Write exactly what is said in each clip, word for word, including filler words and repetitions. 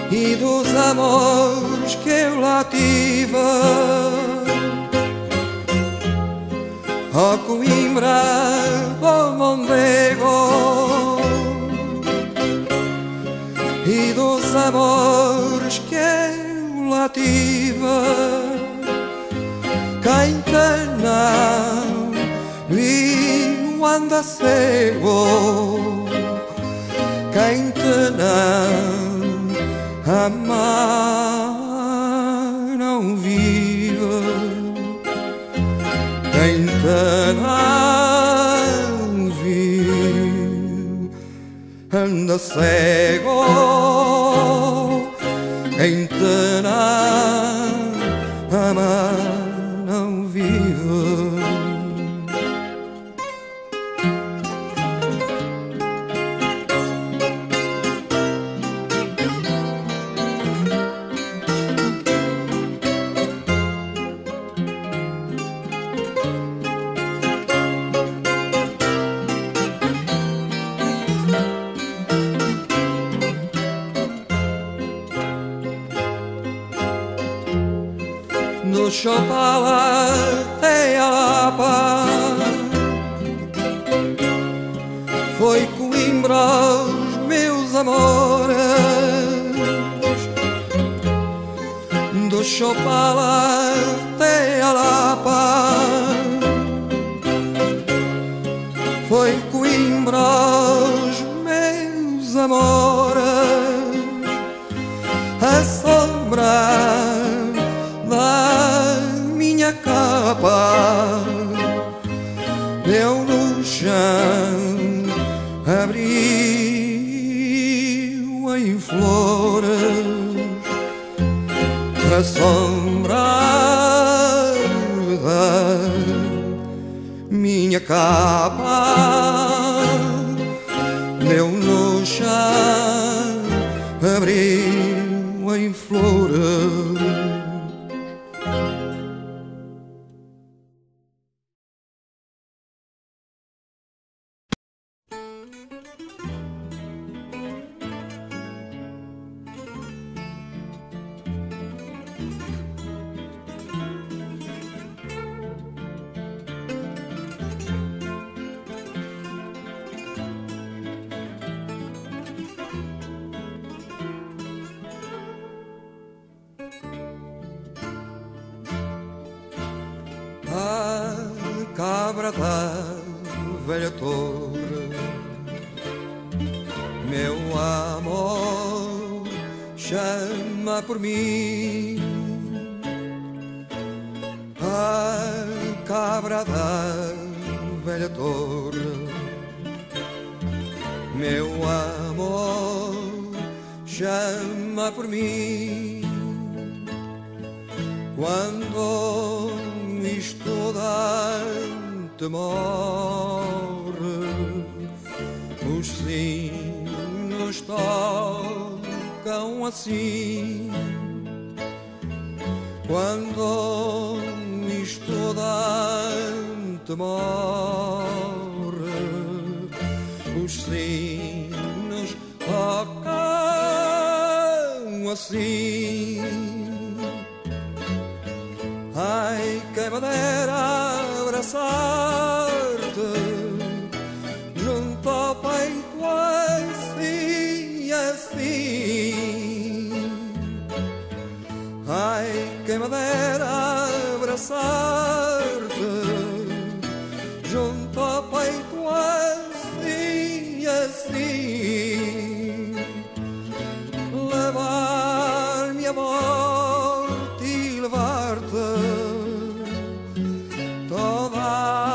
e dos amores que eu lá tive. Ó Coimbra, ó Mondego, e dos amores que eu lá tive. Quem te não viu anda cego, quem te não amar não vive, quem te não viu anda cego, quem te não amar não vive. Do Chopala até a Lapa, foi Coimbra os meus amores. Do Chopala até a Lapa, foi Coimbra os meus amores. A sombra da minha capa deu no chão, abriu em flores. A sombra da minha capa deu no chão, abriu em flores. A cabra da velha torre, meu amor chama por mim. A cabra da velha torre, meu amor chama por mim. Quando estudante morre, os sinos tocam assim. Quando estudante morre, os sinos tocam assim. Ai, quem me dera abraçar-te junto ao peito assim, assim. Ai, quem me dera abraçar-te junto ao peito assim, assim. Levar-me a morte e levar-te toda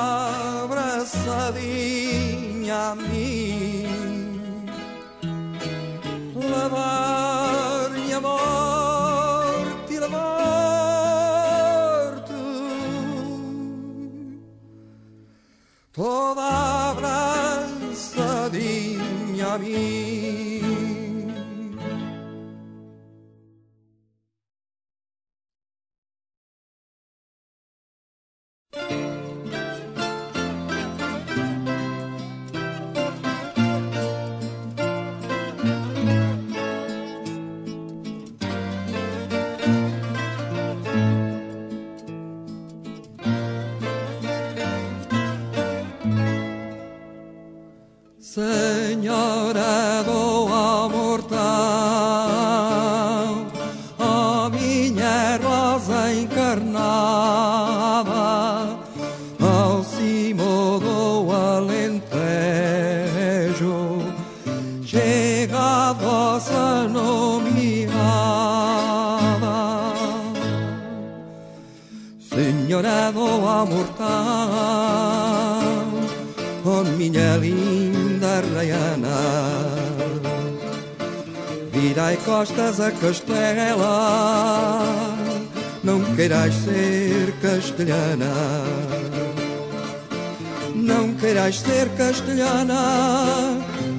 vossa nomeada. Senhora do amor tal, oh minha linda Raiana, virai costas a Castela, não queirais ser castelhana, não queirais ser castelhana.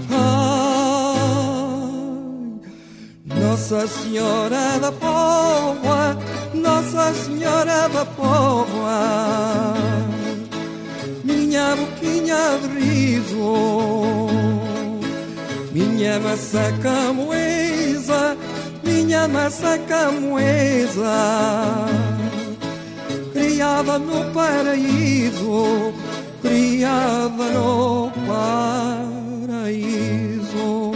Nossa Senhora da Póvoa, Nossa Senhora da Póvoa, minha boquinha de riso, minha maçã camoesa, minha maçã camoesa, criada no paraíso, criada no paraíso.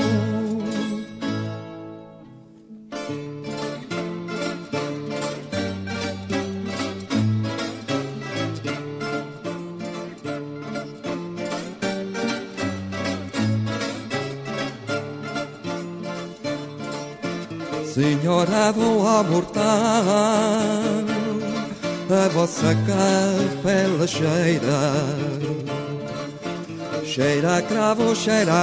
Senhora do amor tal, a vossa capela cheira, cheira a cravo, cheira a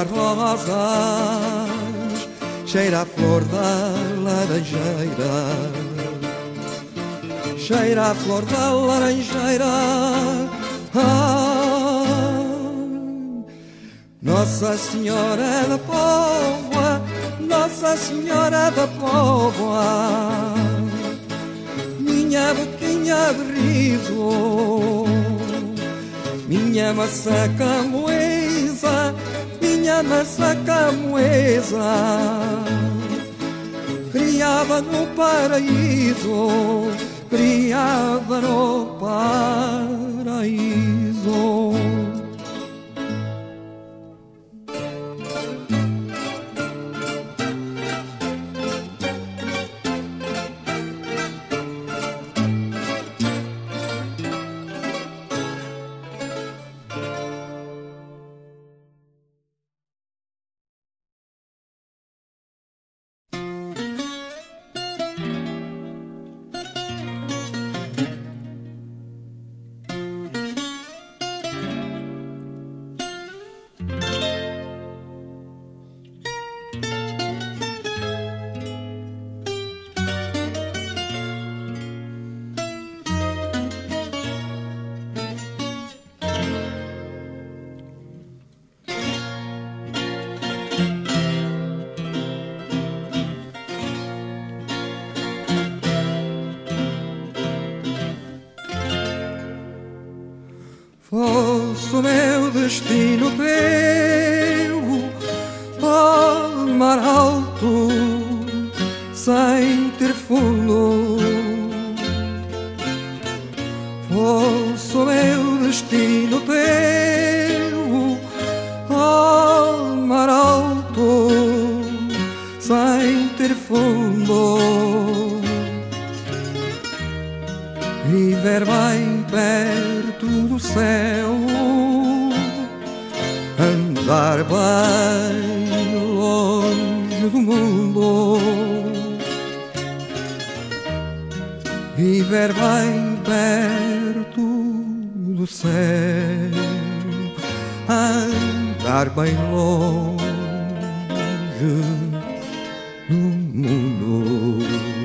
rosas, cheira a flor da laranjeira, cheira a flor da laranjeira. Ai, Nossa Senhora da Póvoa, Nossa Senhora da Póvoa, minha boquinha de riso, minha maçã camoesa, minha maçã camoesa, criada no paraíso, criada no paraíso. Fosse o meu destino teu, oh mar alto, sem ter fundo. Fosse o meu destino teu, oh mar alto, sem ter fundo. Viver bem perto do céu, andar bem longe do mundo. Viver bem perto do céu, andar bem longe do mundo.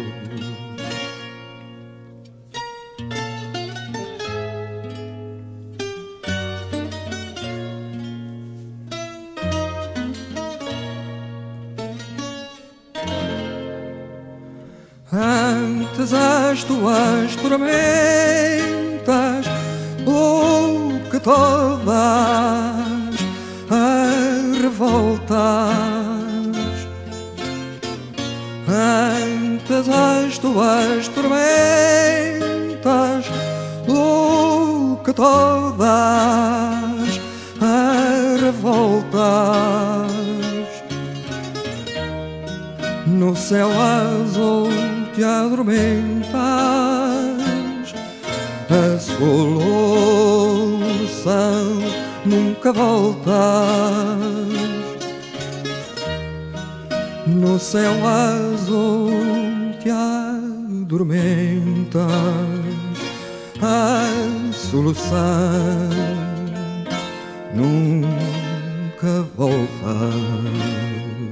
Antes as tuas tormentas do que todas as revoltas. Antes as tuas tormentas do que todas as revoltas. No céu azul te adormentas, a solução nunca voltas. no céu azul te adormentas a soluçar nunca voltas.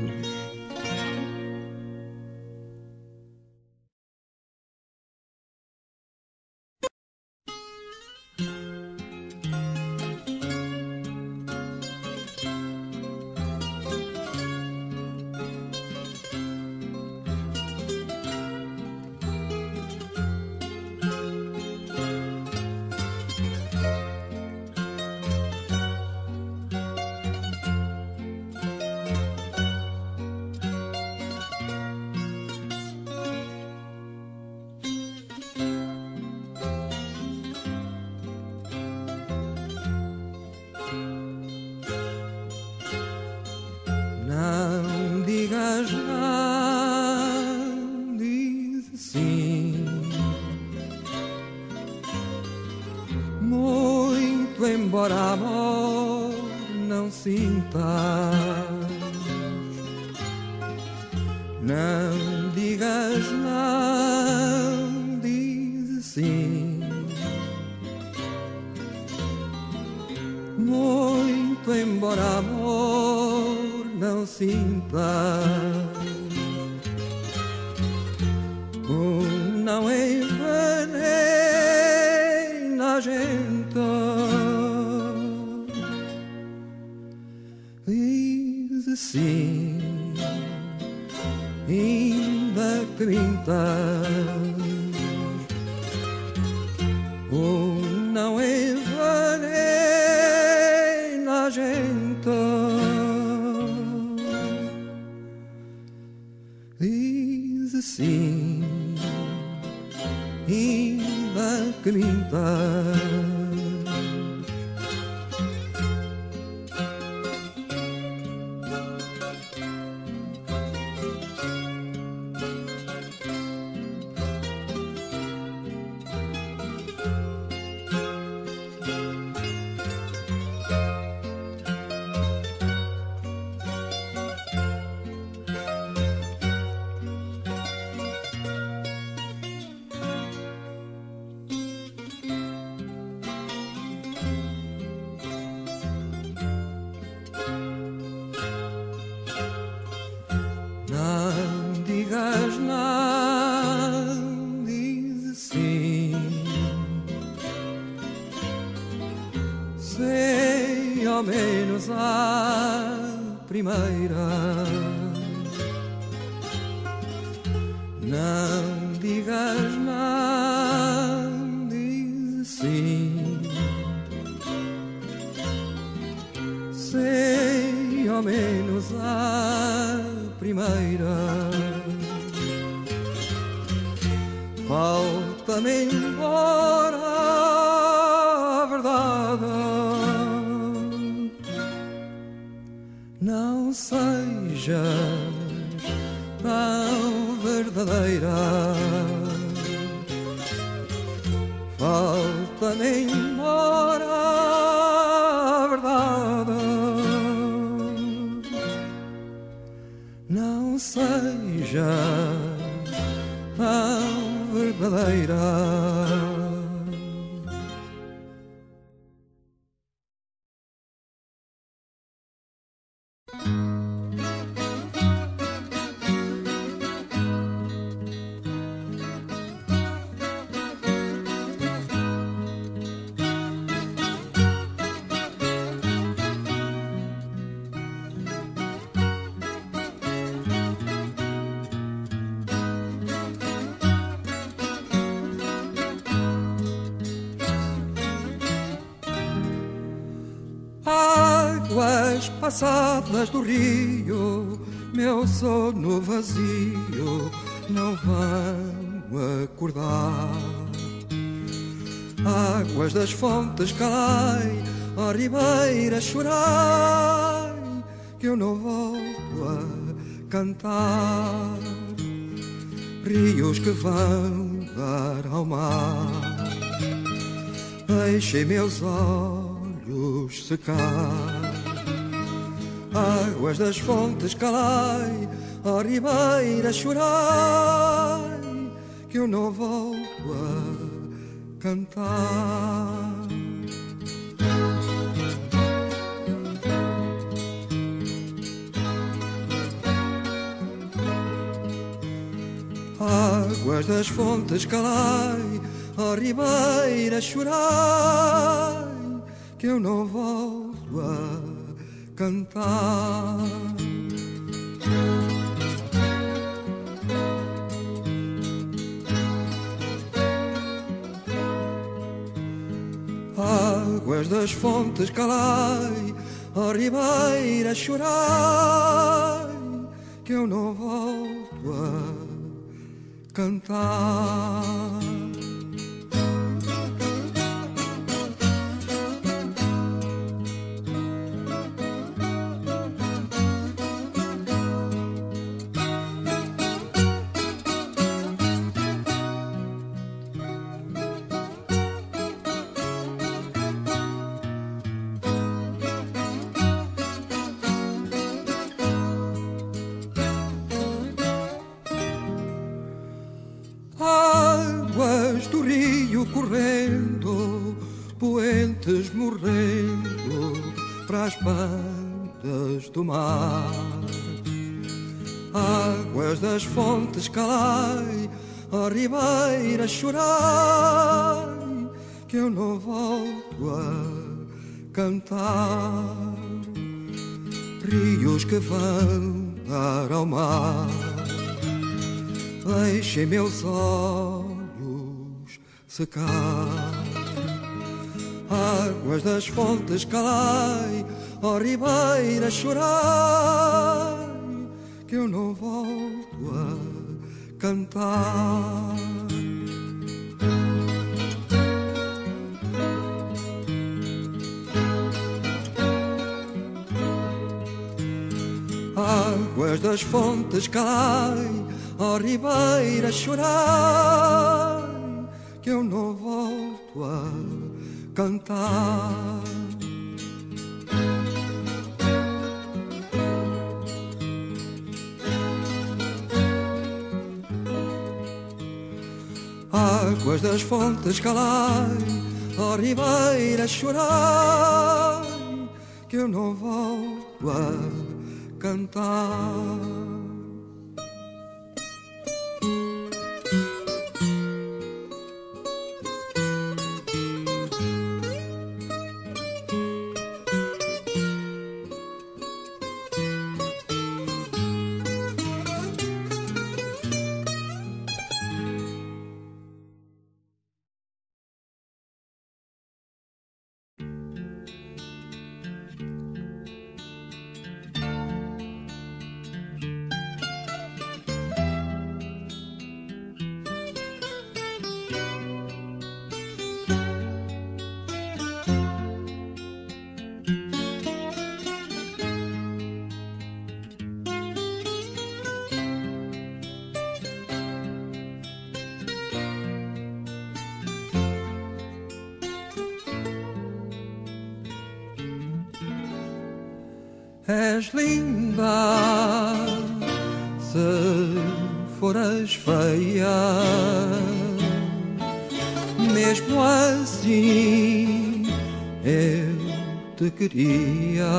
Não digas não, diz sim. Muito embora amor não sintas. Não digas não, diz sim. Muito embora amor não sinta, o não envenena a gente. Diz sim, ainda trintas, o não envenena a gente. Diz sim, ainda trintas. Não digas não, diz sim. Sei ao menos a primeira. Não digas não, diz sim. Sei ao menos a primeira. Falta-me embora a verdade, não sejas tão verdadeira. Falta-me embora a verdade, não seja tão verdadeira. Águas passadas do rio, meu sono vazio não vão acordar. Águas das fontes calai, ó ribeira chorai, que eu não volto a cantar. Rios que vão dar ao mar, deixem meus olhos secar. Águas das fontes calai, à ribeira chorai, que eu não volto a cantar. Águas das fontes calai, à ribeira chorai, que eu não volto a cantar. Águas das fontes calai, à ribeira chorai, que eu não volto a cantar. Águas do rio correndo, poentes morrendo para as bandas do mar. Águas das fontes calai, à ribeira chorai, que eu não volto a cantar. Rios que vão dar ao mar, deixem meus olhos secar. Águas das fontes calai, ó ribeira chorai, que eu não volto a cantar. Águas das fontes calai, ó ribeira chorai, que eu não volto a cantar. Águas das fontes calai, ó ribeira chorai, que eu não volto a cantar. És linda, se fores feia, mesmo assim eu te queria.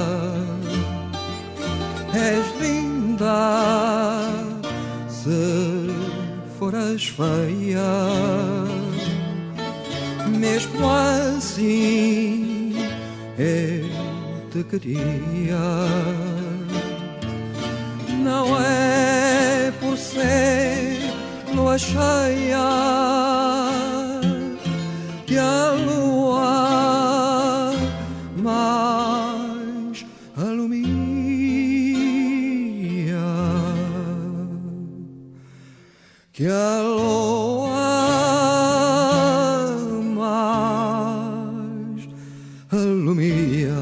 És linda, se fores feia, mesmo assim eu te queria. Não é por ser lua cheia que a lua mais alumia, que a lua mais alumia.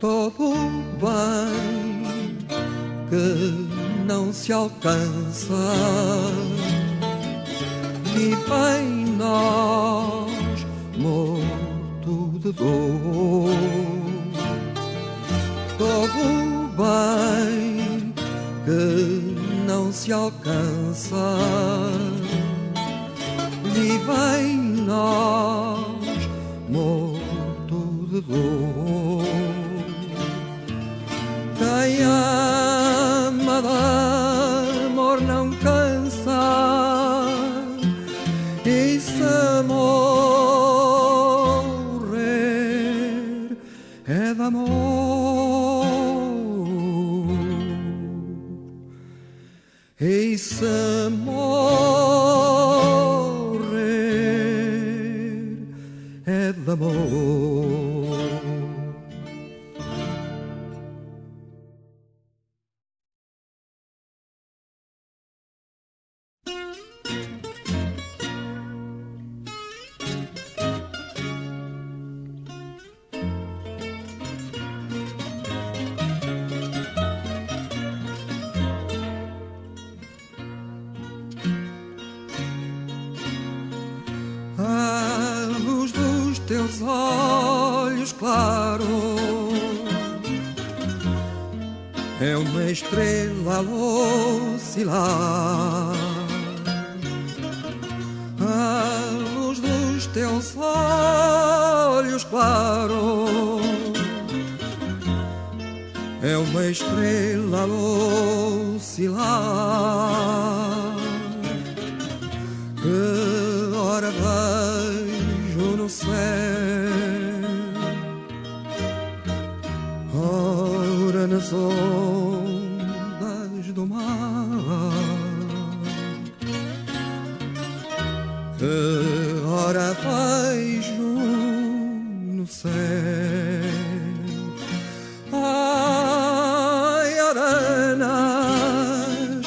todo bem que não se alcança vive em nós morto de dor. Todo bem que não se alcança vive em nós morto de dor. Quem ama de amor não cansa, e se morrer é de amor, e se morrer é de amor. A luz dos teus olhos claros é uma estrela a oscilar. A luz dos teus olhos claros é uma estrela a oscilar. Que ora vejo no céu, ora nas ondas do mar. Que ora vejo no céu, ai, ora nas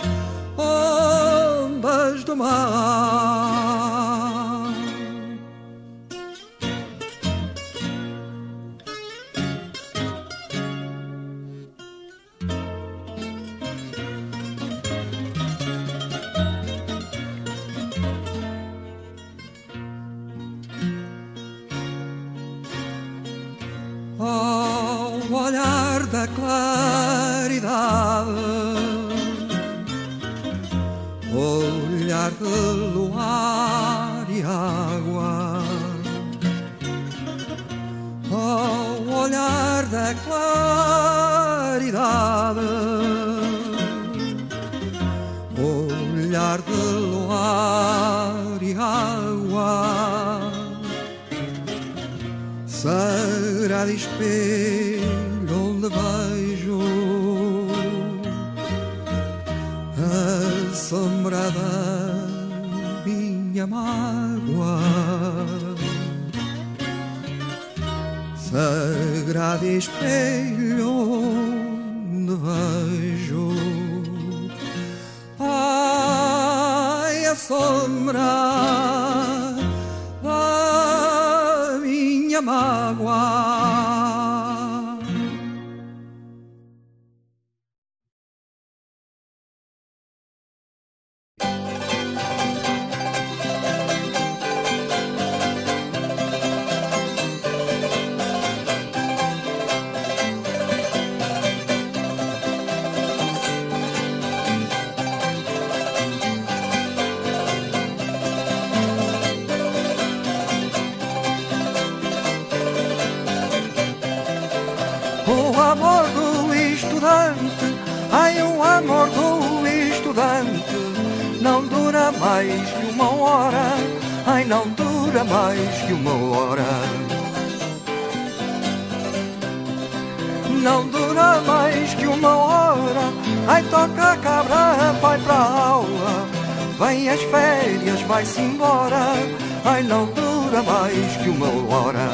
ondas do mar. Ao olhar da claridade, olhar de luar e água, ao olhar da claridade, olhar de luar e água, sagrado espelho onde vejo a sombra da minha mágoa. Sagrado espelho onde vejo, ai, a sombra da minha mágoa. O amor do estudante, ai, o amor do estudante não dura mais que uma hora, ai, não dura mais que uma hora. Não dura mais que uma hora, ai, toca a cabra, vai pra aula, vem as férias, vai-se embora, ai, não dura mais que uma hora.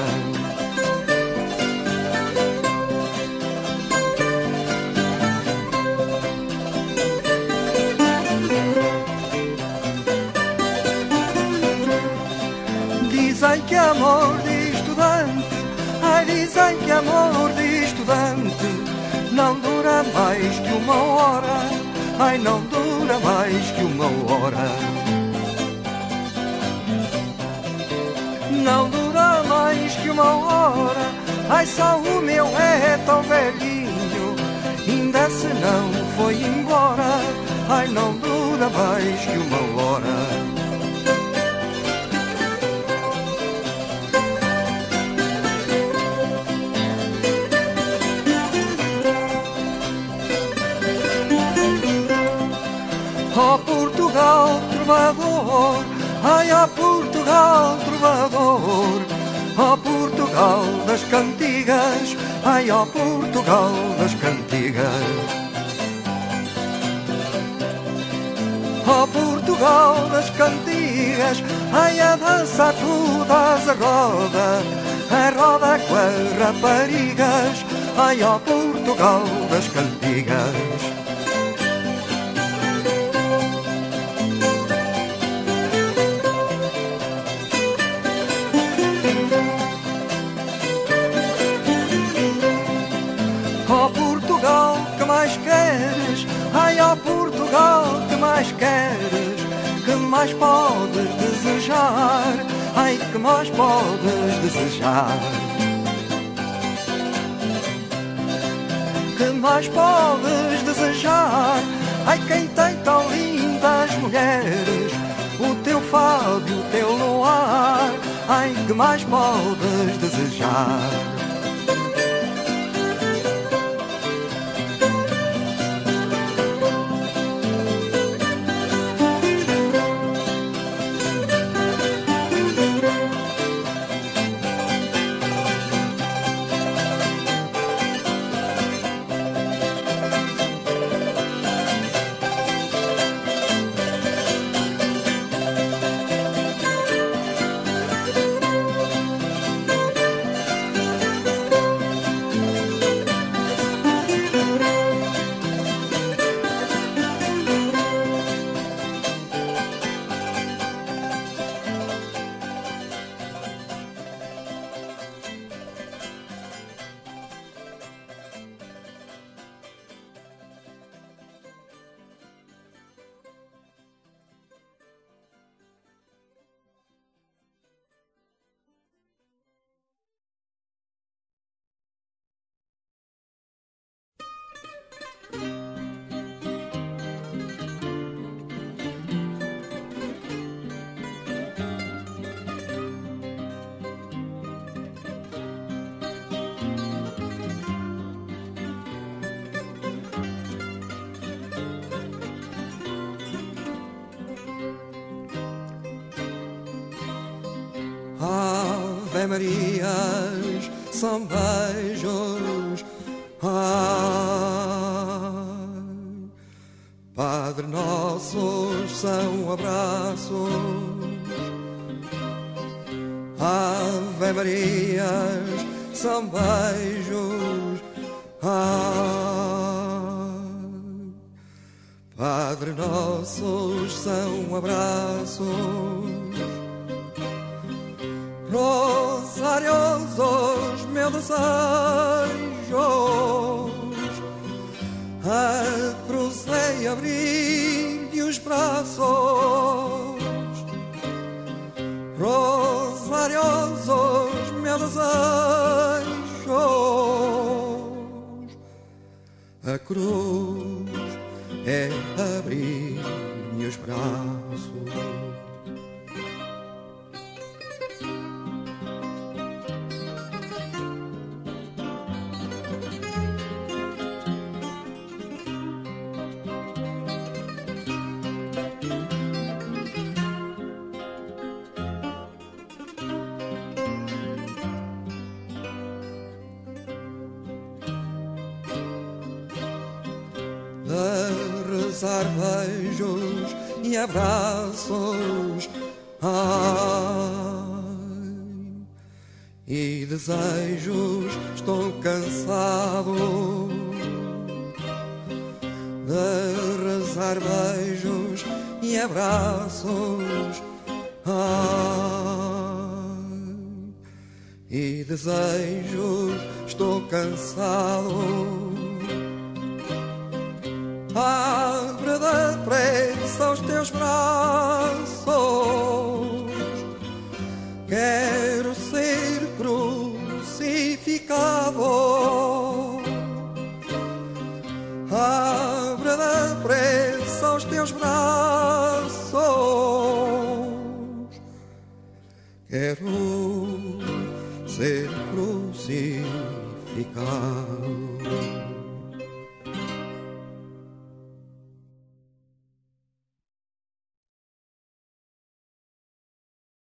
Dizem que amor de estudante, ai, dizem que amor de estudante não dura mais que uma hora, ai, não dura mais que uma hora. Não dura mais que uma hora, ai, só o meu é tão velhinho, ainda se não foi embora, ai, não dura mais que uma hora. Ó Portugal trovador, ai, ó Portugal trovador, ó Portugal das cantigas, ai, ó Portugal das cantigas. Ó Portugal das cantigas, ai, a dança tu das a roda, a roda com as raparigas, ai, ó Portugal das cantigas. Ó Portugal, que mais queres? Ai, ó Portugal, que mais queres? Que mais podes desejar? Ai, que mais podes desejar? Que mais podes desejar? Ai, quem tem tão lindas mulheres, o teu fado e o teu luar, ai, que mais podes desejar? Ave Marias são beijos, ai, Padre Nossos são abraços, Ave Marias são beijos, ai, Padre Nossos são abraços. Rosários, os meus desejos, a cruzei abrir-lhe os braços. Rosários, os meus desejos, a cruz é abrir-lhe os braços. Rezar beijos e abraços, ai, e desejos, estou cansado de rezar beijos e abraços, ai, e desejos, estou cansado Abre depressa os teus braços, quero ser crucificado. Abre depressa os teus braços, quero ser crucificado.